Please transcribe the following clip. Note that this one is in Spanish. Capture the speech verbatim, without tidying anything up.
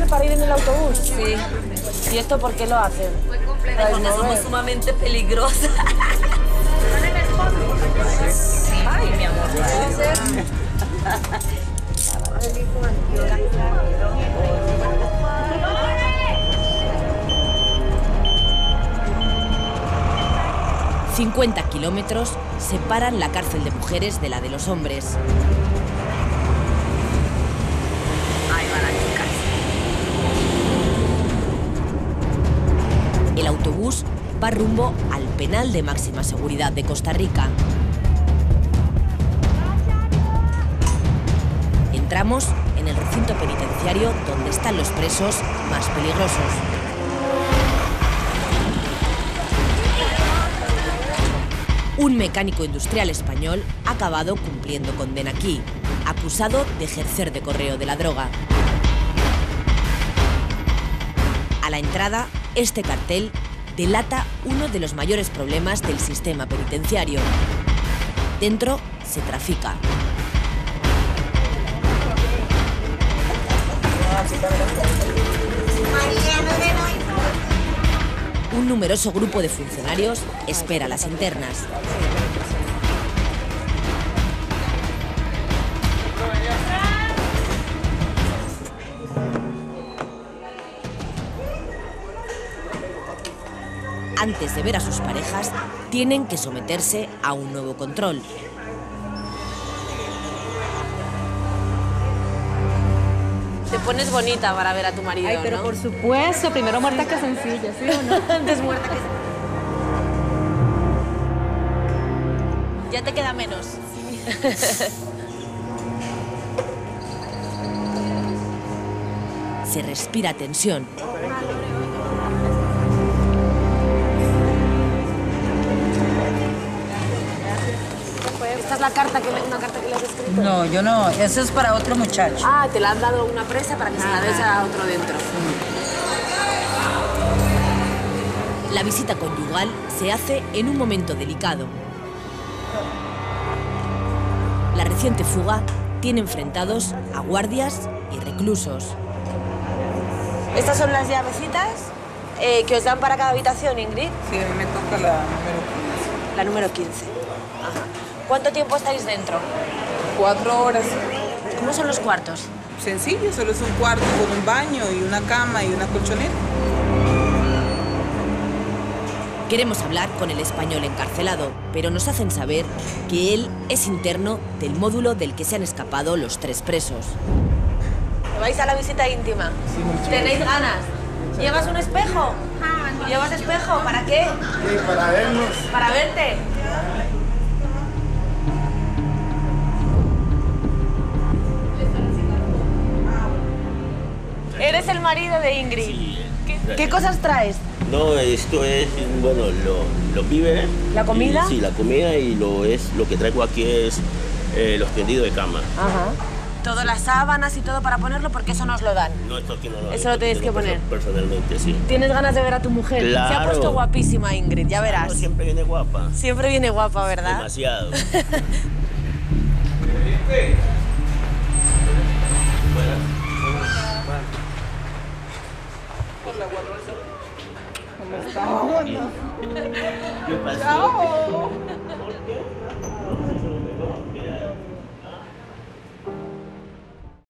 para ir en el autobús? Sí. ¿Y esto por qué lo hacen? Porque somos sumamente peligrosas. Ay, mi amor. cincuenta kilómetros separan la cárcel de mujeres de la de los hombres. Ahí van las chicas. El autobús va rumbo al penal de máxima seguridad de Costa Rica. Entramos en el recinto penitenciario donde están los presos más peligrosos. Un mecánico industrial español ha acabado cumpliendo condena aquí, acusado de ejercer de correo de la droga. A la entrada, este cartel delata uno de los mayores problemas del sistema penitenciario. Dentro se trafica. Un numeroso grupo de funcionarios espera las internas. Antes de ver a sus parejas, tienen que someterse a un nuevo control. Te pones bonita para ver a tu marido, Ay, pero ¿no? por supuesto, primero muerta que sencilla, ¿sí o no? Antes muerta que... Ya te queda menos. Se respira tensión. ¿Esta es la carta que le, una carta que le has escrito? No, yo no. Eso es para otro muchacho. Ah, te la han dado una presa para que se la des a otro dentro. La visita conyugal se hace en un momento delicado. La reciente fuga tiene enfrentados a guardias y reclusos. Estas son las llavecitas eh, que os dan para cada habitación, Ingrid. Sí, a mí me toca la número quince. La número quince. Ajá. ¿Cuánto tiempo estáis dentro? Cuatro horas. ¿Cómo son los cuartos? Sencillo, solo es un cuarto con un baño y una cama y una colchoneta. Queremos hablar con el español encarcelado, pero nos hacen saber que él es interno del módulo del que se han escapado los tres presos. ¿Vais a la visita íntima? Sí, mucho. ¿Tenéis ganas? ¿Llevas un espejo? ¿Llevas espejo? ¿Para qué? Sí, para vernos. Para verte. Eres el marido de Ingrid. Sí. ¿Qué, ¿Qué cosas traes? No, esto es, bueno, lo, lo vive. ¿La comida? Y, sí, la comida y lo, es, lo que traigo aquí es eh, los tendidos de cama. Ajá. Todas las sábanas y todo para ponerlo porque eso nos lo dan. No, esto aquí no lo Eso lo tenéis que tengo poner. Personalmente, sí. ¿Tienes ganas de ver a tu mujer? Claro. Se ha puesto guapísima Ingrid, ya No, verás. siempre viene guapa. Siempre viene guapa, ¿verdad? Demasiado.